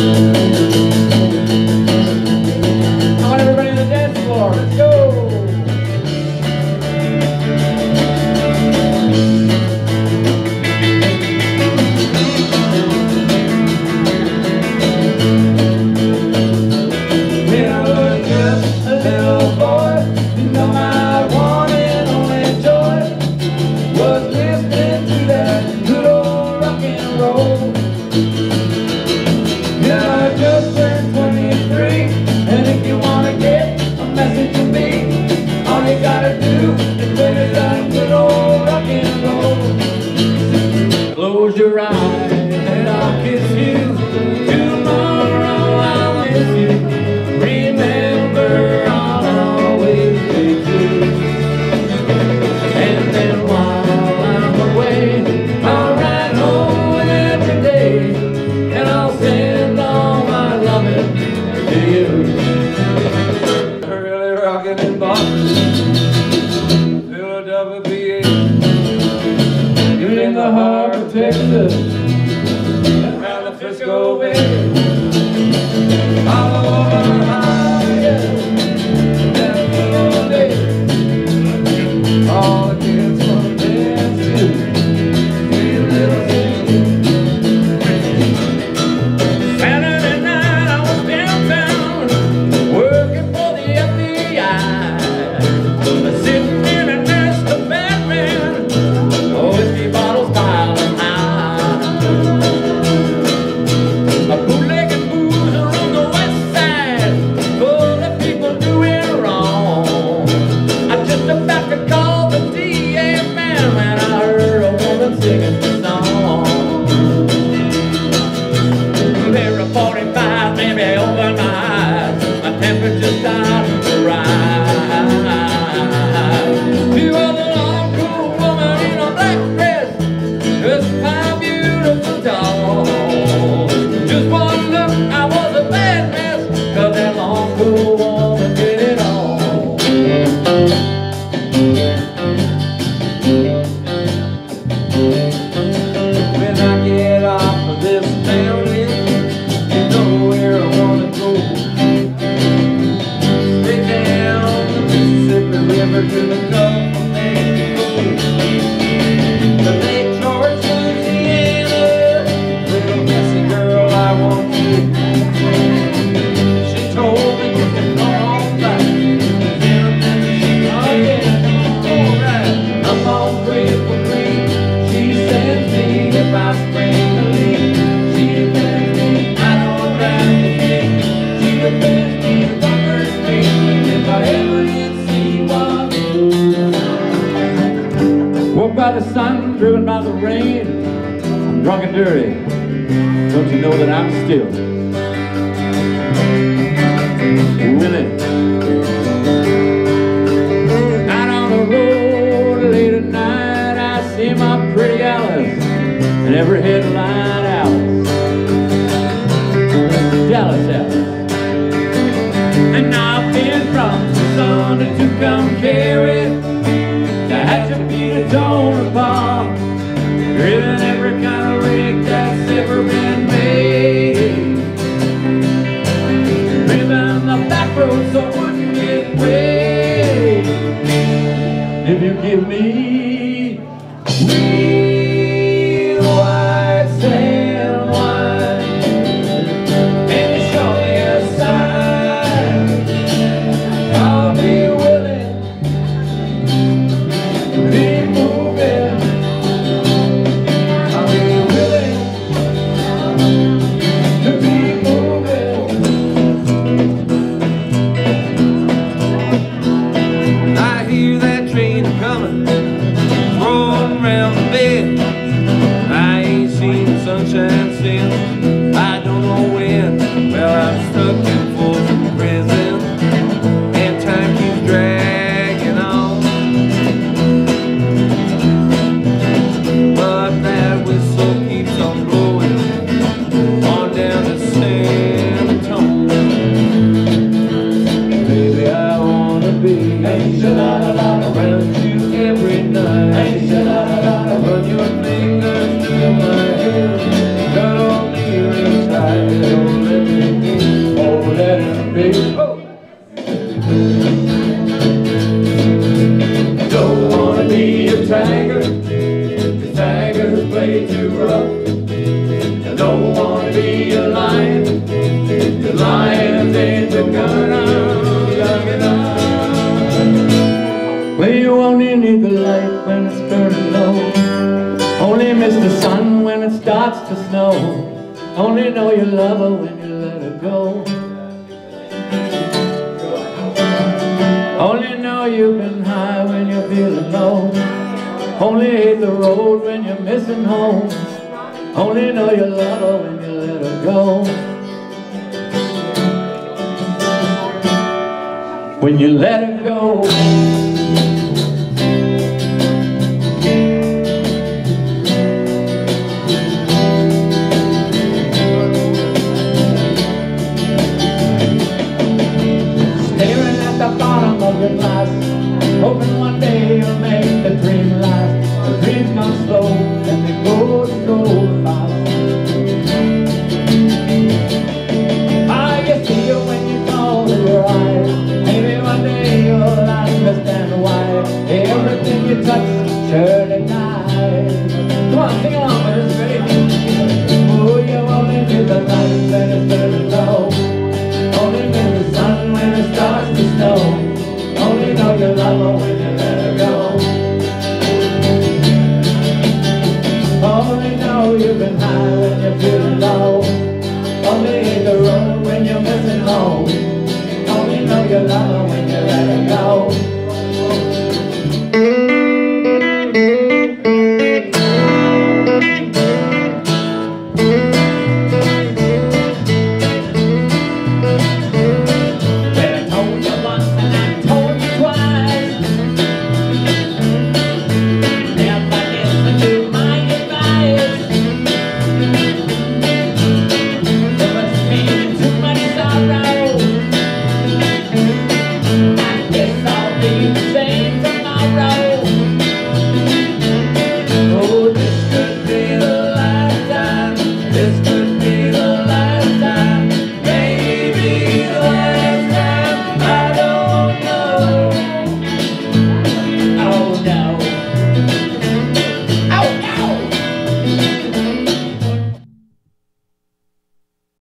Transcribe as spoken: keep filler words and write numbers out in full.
I want everybody on the dance floor. Let's go. When I was just a little boy, you know my one and only joy was listening to that good old rock and roll. Yeah, I just turned twenty-three, and if you want to get a message from me, all you gotta do is play that good old rock and roll. Close your eyes and I'll kiss you. Tomorrow I'll miss you. Remember, I'll always be true. And then while I'm away, I'll ride home every day, and I'll send all my loving to you. Early rockin' in Boston, Philadelphia, even in the heart of Texas, around the Frisco Bay, all over the highway, that good old day. All the kids wanna dance to Sweet Little City. Saturday night I was downtown working for the F B I, sitting in a nest of bad men, whiskey bottles piling high. A bootlegging boozer on the west side, full of people doing wrong. I just about to call the D A man when I heard a woman singing the song. Every forty-five made me open my eyes, my temperature started to rise. She was a long, cool woman in a black dress, just fine, beautiful, tall. Just one look, I was a bad mess, 'cause that long, cool woman did it all. When I get off of this town, you know where I wanna go. Straight down the Mississippi River to the Gulf of Mexico. The Lake George, Louisiana, little messy girl I want you. She told me you can come on back. Oh yeah, alright. I'm on Crystal Creek. She sends me if I spring a leak. She defends me, I don't have to think. She defends me in Bunker Street. If I ever did see one. Woke by the sun, driven by the rain. I'm drunk and dirty. Don't you know that I'm still Willie? Out on the road late at night, I see my pretty Alice, and every headline Alice, Dallas Alice. And I've been from Tucson to Tucumcari, to Hatchapee to Tonopah, driven every kind of rig that's ever been made, driven the back road so I wouldn't get weighed. If you give me real white sand wine and you show me a sign, I'll be willing to be moving. I'll be willing to be moving. I hear that train coming, rolling around the bend. I ain't seen the sunshine since I don't know when. Well, I'm stuck in Folsom Prison, and time keeps dragging on. But that whistle keeps on blowing on down to San Antonio. Baby, I wanna be around you every night. Run your fingers through my hair, cut on the starts to snow. Only know you love her when you let her go. Only know you've been high when you're feeling low. Only hate the road when you're missing home. Only know you love her when you let her go. When you let her go.